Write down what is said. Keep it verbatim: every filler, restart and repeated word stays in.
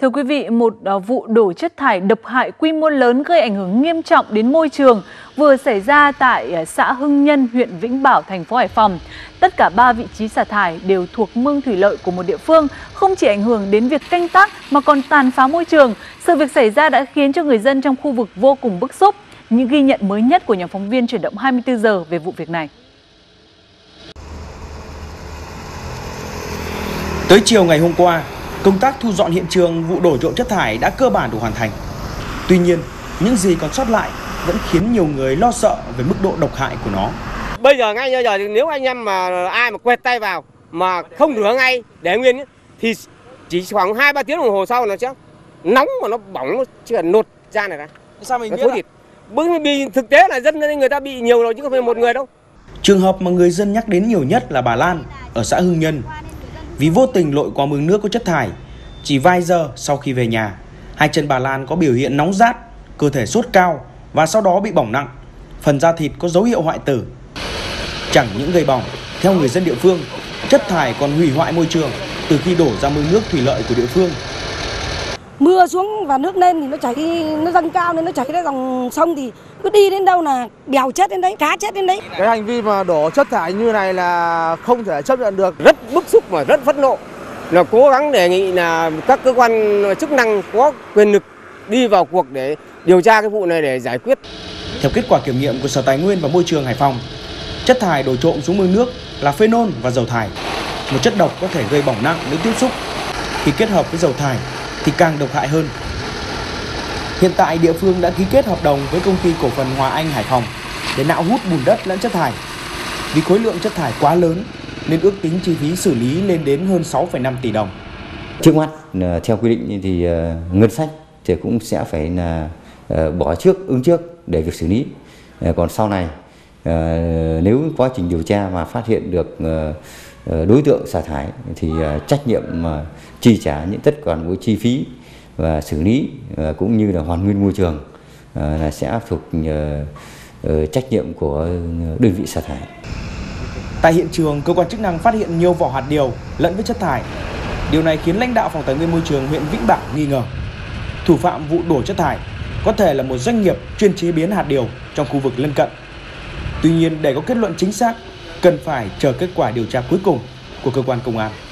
Thưa quý vị, một vụ đổ chất thải độc hại quy mô lớn gây ảnh hưởng nghiêm trọng đến môi trường vừa xảy ra tại xã Hưng Nhân, huyện Vĩnh Bảo, thành phố Hải Phòng. Tất cả ba vị trí xả thải đều thuộc mương thủy lợi của một địa phương, không chỉ ảnh hưởng đến việc canh tác mà còn tàn phá môi trường. Sự việc xảy ra đã khiến cho người dân trong khu vực vô cùng bức xúc. Những ghi nhận mới nhất của nhóm phóng viên Chuyển động hai mươi tư giờ về vụ việc này. Tới chiều ngày hôm qua, công tác thu dọn hiện trường vụ đổ trộm chất thải đã cơ bản được hoàn thành. Tuy nhiên, những gì còn sót lại vẫn khiến nhiều người lo sợ về mức độ độc hại của nó. Bây giờ ngay bây giờ thì nếu anh em mà ai mà quẹt tay vào mà không rửa ngay để nguyên thì chỉ khoảng hai ba tiếng đồng hồ sau nó sẽ nóng mà nó bỏng, nó chỉ cần nột ra này ra. Sao mình biết? Bởi vì thực tế là dân người ta bị nhiều rồi chứ không phải một người đâu. Trường hợp mà người dân nhắc đến nhiều nhất là bà Lan ở xã Hưng Nhân. Vì vô tình lội qua mương nước có chất thải, chỉ vài giờ sau khi về nhà, hai chân bà Lan có biểu hiện nóng rát, cơ thể sốt cao và sau đó bị bỏng nặng, phần da thịt có dấu hiệu hoại tử. Chẳng những gây bỏng, theo người dân địa phương, chất thải còn hủy hoại môi trường từ khi đổ ra mương nước thủy lợi của địa phương. Mưa xuống và nước lên thì nó chảy, nó dâng cao nên nó chảy ra dòng sông thì cứ đi đến đâu là bèo chết đến đấy, cá chết đến đấy. Cái hành vi mà đổ chất thải như này là không thể chấp nhận được. Rất bức xúc và rất phẫn nộ. Là cố gắng đề nghị là các cơ quan chức năng có quyền lực đi vào cuộc để điều tra cái vụ này để giải quyết. Theo kết quả kiểm nghiệm của Sở Tài nguyên và Môi trường Hải Phòng, chất thải đổ trộm xuống mương nước là phenol và dầu thải, một chất độc có thể gây bỏng nặng nếu tiếp xúc. Khi kết hợp với dầu thải thì càng độc hại hơn. Hiện tại địa phương đã ký kết hợp đồng với công ty cổ phần Hòa Anh Hải Phòng để nạo hút bùn đất lẫn chất thải. Vì khối lượng chất thải quá lớn nên ước tính chi phí xử lý lên đến hơn sáu phẩy năm tỷ đồng. Trước mắt theo quy định thì ngân sách thì cũng sẽ phải là bỏ trước ứng trước để việc xử lý. Còn sau này nếu quá trình điều tra mà phát hiện được đối tượng xả thải thì trách nhiệm mà chi trả những tất cả những chi phí và xử lý cũng như là hoàn nguyên môi trường là sẽ thuộc trách nhiệm của đơn vị xả thải. Tại hiện trường, cơ quan chức năng phát hiện nhiều vỏ hạt điều lẫn với chất thải. Điều này khiến lãnh đạo Phòng Tài nguyên Môi trường huyện Vĩnh Bảo nghi ngờ thủ phạm vụ đổ chất thải có thể là một doanh nghiệp chuyên chế biến hạt điều trong khu vực lân cận. Tuy nhiên, để có kết luận chính xác, cần phải chờ kết quả điều tra cuối cùng của cơ quan công an.